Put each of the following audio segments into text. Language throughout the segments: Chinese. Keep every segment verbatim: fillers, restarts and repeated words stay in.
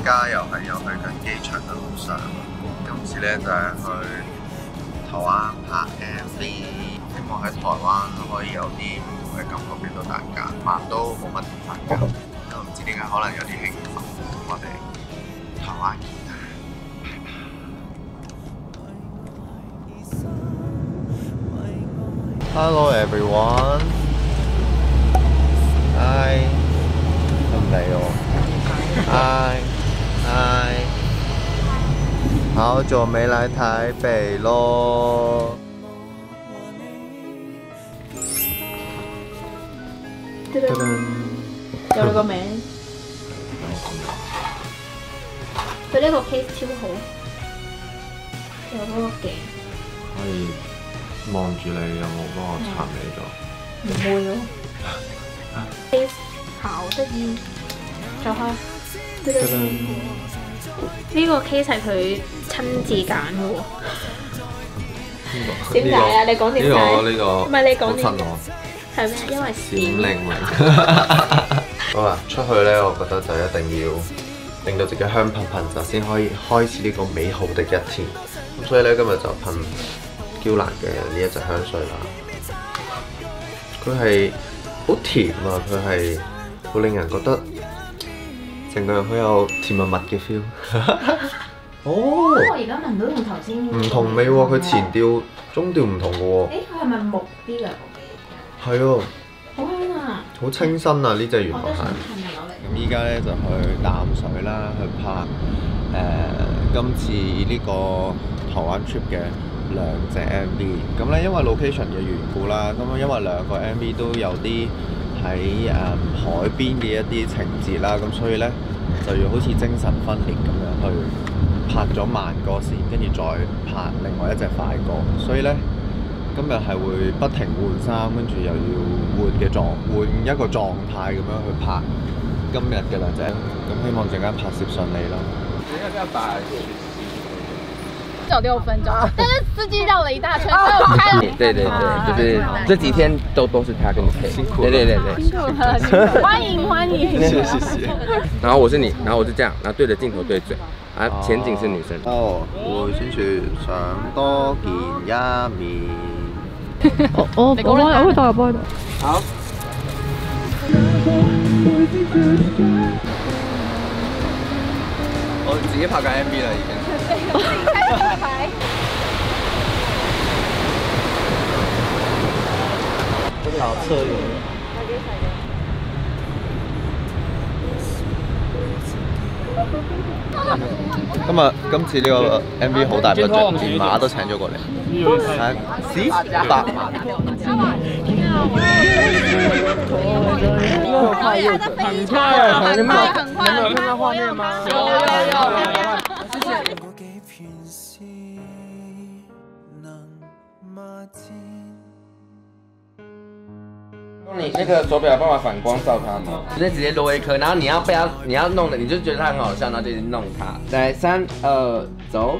家又係有去緊機場嘅路上，今次咧就係、是、去台灣拍 M V， 希望喺台灣可以有啲唔同嘅感覺俾到大家，拍都冇乜大家，都唔知點解可能有啲興奮，我哋台灣見。 Hello everyone， 嗨，咁嚟哦，嗨嗨，好久沒來台北咯。 有你個名，佢呢個 case 超好，有嗰個鏡。 可以。 望住你有冇幫我擦你咗？ 唔會咯。case 好得意，再開。呢個 case 係佢親自揀嘅喎。點解啊？你講點解？ 呢個呢個唔係你講點親我。 係咩？因為閃靈靈。好啦，出去咧，我覺得就一定要令到自己香噴噴，就先可以開始呢個美好的一天。咁所以咧，今日就噴。 嬌蘭嘅呢一隻香水啦，佢係好甜啊！佢係會令人覺得成個人好有甜蜜蜜嘅 feel。哦， 我而家聞到同頭先唔同味喎，佢前調、中調唔同嘅喎。誒， 佢係咪木啲㗎？ 係啊， 好香啊！ 好清新啊！呢隻原來係。咁依家咧就去淡水啦，去拍誒、呃、今次呢個台灣 trip 嘅。 兩隻 M V， 咁咧因為 location 嘅緣故啦，咁因為兩個 M V 都有啲喺誒海邊嘅一啲情節啦，咁所以咧就要好似精神分裂咁樣去拍咗慢歌先，跟住再拍另外一隻快歌，所以咧今日係會不停換衫，跟住又要換嘅狀換一個狀態咁樣去拍今日嘅兩隻，咁希望陣間拍攝順利咯。 只有六分钟，但是司机绕了一大圈，所以我开了。 对对对，就是这几天都都是他跟你配，辛苦了。对对对对， 辛苦了，欢迎欢迎。 谢谢谢谢。 然后我是你，然后我是这样，然后对着镜头对嘴，啊，前景是女生。 哦，會宣傳想多見一面。 我我我幫我去代我幫你。 好。 我自己拍緊 M V 啦，已經。 牌。 好側影。今日今次呢個 M V 好大 budget，連馬都請咗過嚟。係，屎八萬。 又快又准，很快啊！很快很快，你们有看到画面吗？有有有。谢谢。你那个手表有办法反光照它吗？直接直接多一颗，然后你要被它，你要弄的，你就觉得它很好笑，然后就弄它。来，三二走。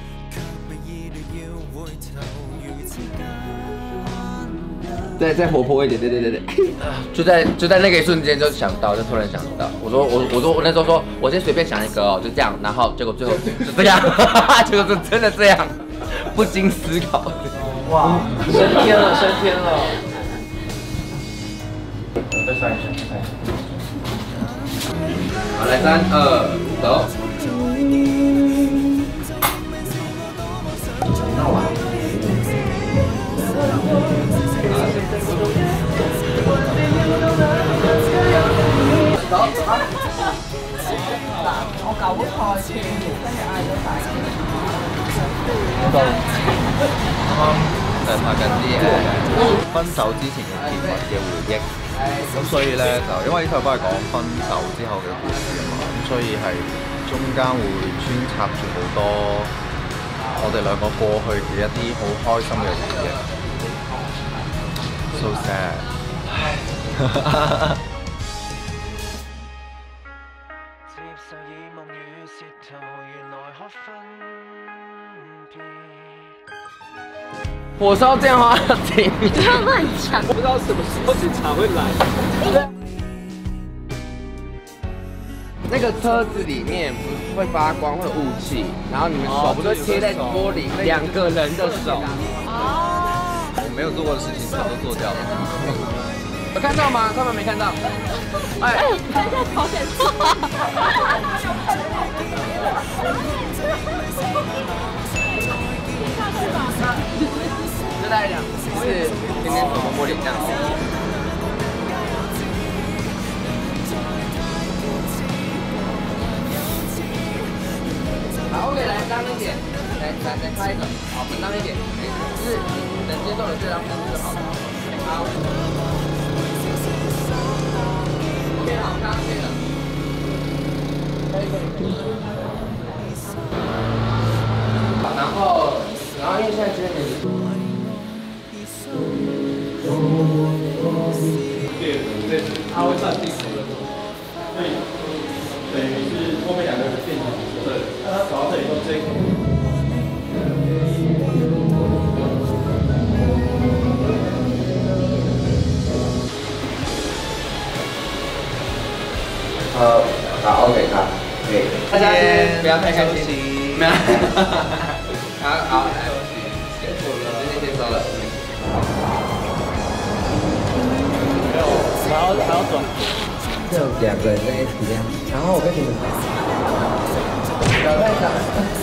再再活泼一点，对对对对，就在就在那个一瞬间就想到，就突然想到，我说我我说我那时候说，我先随便想一个哦，就这样，然后结果最后就这样，结果是真的这样，不经思考。哇，升天了，升天了。再算一下，再算一下。好，来三二走。那完。走啊！我九菜串，跟住嗌咗大嘅。到啱啱誒拍緊啲誒分手之前嘅甜蜜嘅回憶，咁所以咧就因為呢首歌係講分手之後嘅故事啊嘛，咁所以係中間會穿插住好多我哋兩個過去嘅一啲好開心嘅回憶。So sad。火烧电话亭， 你不要乱讲。 我不知道什么时候警察会来。 那个车子里面不是会发光，会有雾气，然后你们手不是贴在玻璃，两个人的手。 哦。 我没有做过的事情全都做掉了。 有看到吗？他们没看到。哎， 看一下朝鲜错。 就大概讲，是天天手摸玻璃这样。好 ，OK， 来当一点，来来来开一个，好，分当一点，就是你能接受的这张就好了。好。OK， 好，刚刚这个。可以可以可以。好，然后然后因为现在这边你。 它会占地图的，所以等于是后面两个变成红色的。那它走到这里后，这一口。 呃，好 ，OK， 好，可以。大家先不要太开心。没有。好好，来，辛苦了，今天先收了。 还要还要转， 就两个人在一起这样，然后我跟你们脚太长，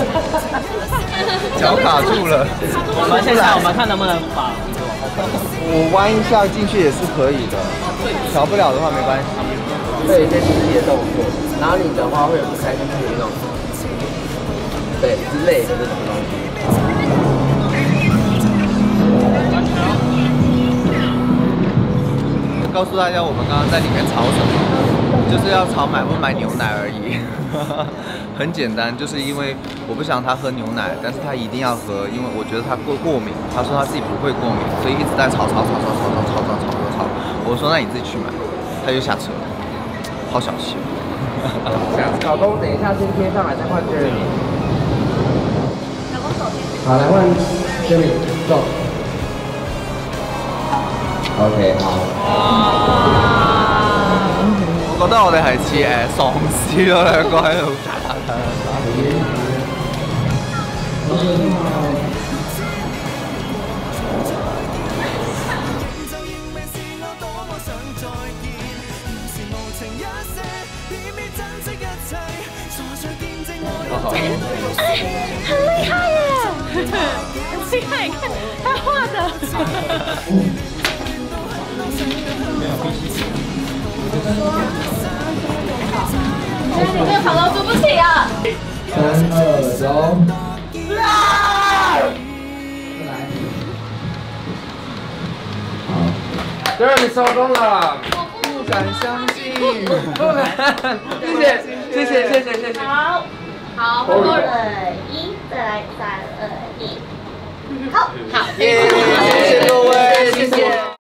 脚卡住了。 我们现在我们看能不能把我弯一下进去也是可以的，调不了的话没关系。 会有一些肢体的动作，然后你的话会有不开心的那种，对之类的这种东西。 告诉大家，我们刚刚在里面吵什么，就是要吵买不买牛奶而已。很简单，就是因为我不想他喝牛奶，但是他一定要喝，因为我觉得他过过敏。他说他自己不会过敏，所以一直在吵吵吵吵吵吵吵吵吵吵吵。我说那你自己去买，他就下车，好小气。 老公，等一下先贴上来，再换 Jeremy。老公手贴。好，来换 Jeremy， 走。OK， 好。 我覺得我哋係似誒喪屍咯，兩個喺度打打打打。 很厉害耶！很厉害，你看他画的。你没有跑到输不起啊！ 三二走。好，对，你收工了。 不敢相信。 不敢。谢谢，谢谢，谢谢，谢谢。 好，好，很多人，一，再来，三二一，好，好， 耶！谢谢各位，谢谢。